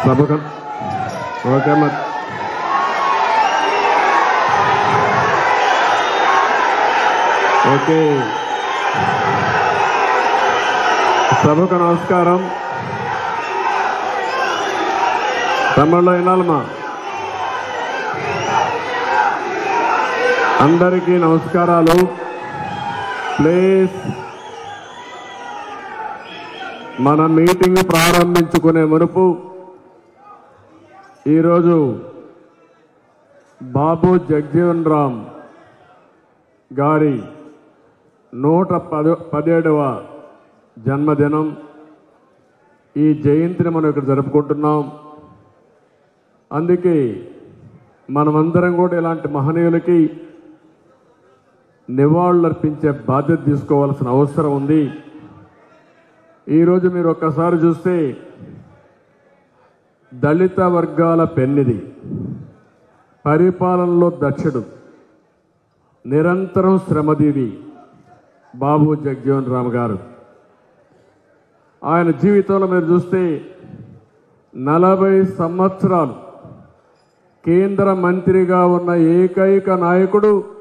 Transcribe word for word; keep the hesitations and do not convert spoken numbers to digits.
సభకు ఓకే మరి ఓకే సభకు నమస్కారం. తమిళలో వినాలమ్మా. అందరికీ నమస్కారాలు. ప్లీజ్ మన మీటింగ్ ప్రారంభించుకునే మునుపు ఈరోజు బాబు జగజీవన్ రామ్ గారి నూట పద పదిహేడవ జన్మదినం. ఈ జయంతిని మనం ఇక్కడ జరుపుకుంటున్నాం. అందుకే మనమందరం కూడా ఇలాంటి మహనీయులకి నివాళులర్పించే బాధ్యత తీసుకోవాల్సిన అవసరం ఉంది. ఈరోజు మీరు ఒక్కసారి చూస్తే దళిత వర్గాల పెన్నిది, పరిపాలనలో దక్షుడు, నిరంతరం శ్రమదీవి బాబు జగజీవన్ రామ్ గారు. ఆయన జీవితంలో మీరు చూస్తే నలభై సంవత్సరాలు కేంద్ర మంత్రిగా ఉన్న ఏకైక నాయకుడు